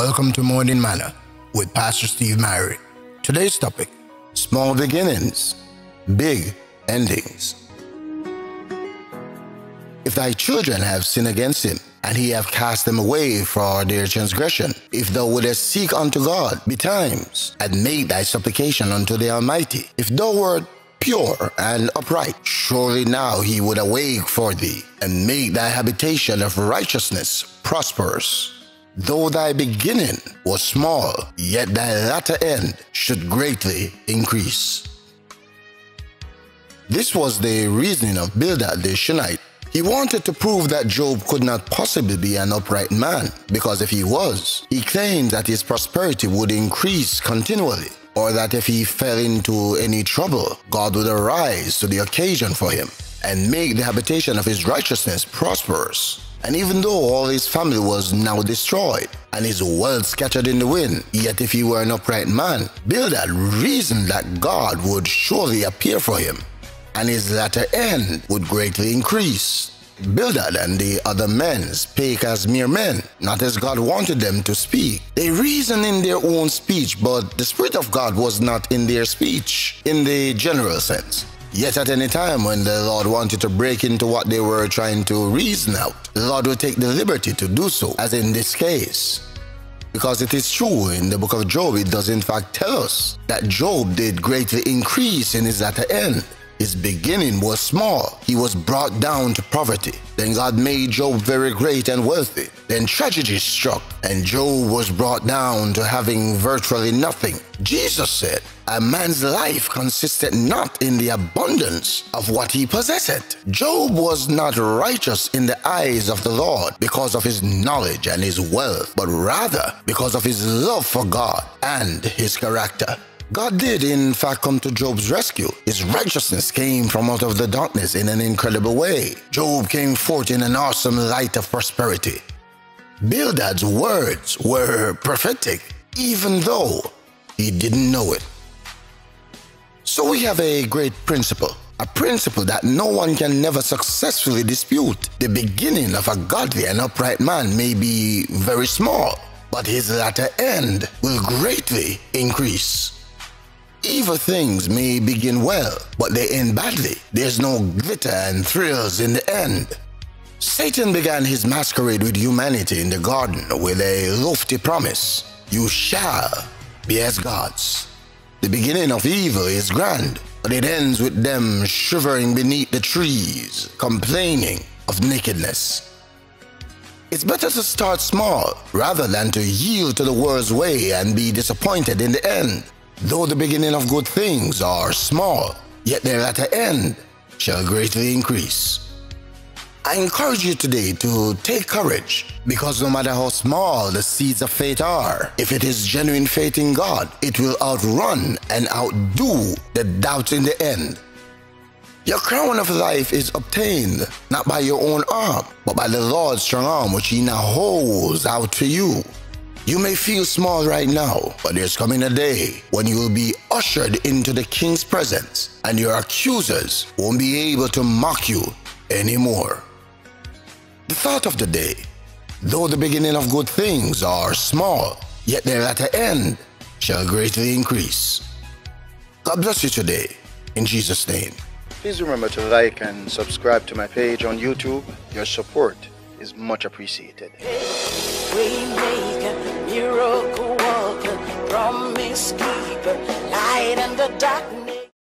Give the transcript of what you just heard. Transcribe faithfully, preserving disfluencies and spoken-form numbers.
Welcome to Morning Manna with Pastor Steve Myrie. Today's topic: small beginnings, big endings. If thy children have sinned against him, and he have cast them away for their transgression, if thou wouldest seek unto God betimes, and make thy supplication unto the Almighty, if thou wert pure and upright, surely now he would awake for thee, and make thy habitation of righteousness prosperous. Though thy beginning was small, yet thy latter end should greatly increase. This was the reasoning of Bildad the Shunammite. He wanted to prove that Job could not possibly be an upright man, because if he was, he claimed that his prosperity would increase continually, or that if he fell into any trouble, God would arise to the occasion for him, and make the habitation of his righteousness prosperous. And even though all his family was now destroyed, and his wealth scattered in the wind, yet if he were an upright man, Bildad reasoned that God would surely appear for him, and his latter end would greatly increase. Bildad and the other men spake as mere men, not as God wanted them to speak. They reasoned in their own speech, but the Spirit of God was not in their speech, in the general sense. Yet at any time when the Lord wanted to break into what they were trying to reason out, the Lord would take the liberty to do so, as in this case. Because it is true, in the book of Job, it does in fact tell us that Job did greatly increase in his latter end. His beginning was small. He was brought down to poverty. Then God made Job very great and wealthy. Then tragedy struck, and Job was brought down to having virtually nothing. Jesus said, "A man's life consisted not in the abundance of what he possessed." Job was not righteous in the eyes of the Lord because of his knowledge and his wealth, but rather because of his love for God and his character. God did in fact come to Job's rescue. His righteousness came from out of the darkness in an incredible way. Job came forth in an awesome light of prosperity. Bildad's words were prophetic, even though he didn't know it. So we have a great principle, a principle that no one can never successfully dispute. The beginning of a godly and upright man may be very small, but his latter end will greatly increase. Evil things may begin well, but they end badly. There's no glitter and thrills in the end. Satan began his masquerade with humanity in the garden with a lofty promise: you shall be as gods. The beginning of evil is grand, but it ends with them shivering beneath the trees, complaining of nakedness. It's better to start small rather than to yield to the world's way and be disappointed in the end. Though the beginning of good things are small, yet their latter end shall greatly increase. I encourage you today to take courage, because no matter how small the seeds of faith are, if it is genuine faith in God, it will outrun and outdo the doubts in the end. Your crown of life is obtained not by your own arm, but by the Lord's strong arm which he now holds out to you. You may feel small right now, but there's coming a day when you will be ushered into the King's presence, and your accusers won't be able to mock you anymore. The thought of the day: though the beginning of good things are small, yet their latter end shall greatly increase. God bless you today, in Jesus' name. Please remember to like and subscribe to my page on YouTube. Your support is much appreciated. Waymaker, miracle worker, promise keeper, light in the darkness.